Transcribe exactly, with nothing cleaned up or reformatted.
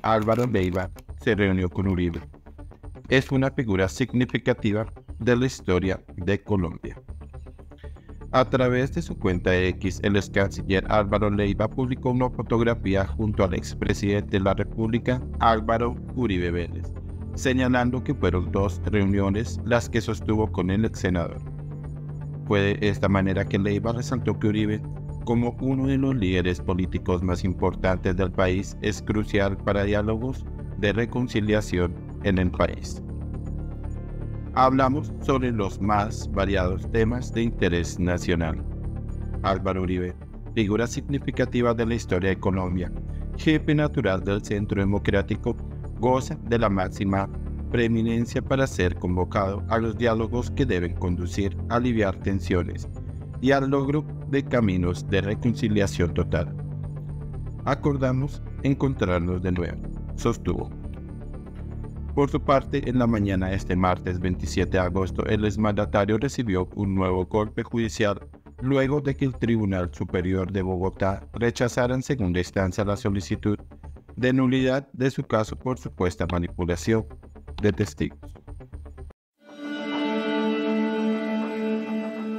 Álvaro Leiva se reunió con Uribe. Es una figura significativa de la historia de Colombia. A través de su cuenta X, el ex canciller Álvaro Leiva publicó una fotografía junto al expresidente de la República, Álvaro Uribe Vélez, señalando que fueron dos reuniones las que sostuvo con el ex senador. Fue de esta manera que Leiva resaltó que Uribe, como uno de los líderes políticos más importantes del país, es crucial para diálogos de reconciliación en el país. Hablamos sobre los más variados temas de interés nacional. Álvaro Uribe, figura significativa de la historia de Colombia, jefe natural del Centro Democrático, goza de la máxima preeminencia para ser convocado a los diálogos que deben conducir a aliviar tensiones y al logro de caminos de reconciliación total. Acordamos encontrarnos de nuevo, sostuvo. Por su parte, en la mañana de este martes veintisiete de agosto, el exmandatario recibió un nuevo golpe judicial luego de que el Tribunal Superior de Bogotá rechazara en segunda instancia la solicitud de nulidad de su caso por supuesta manipulación de testigos.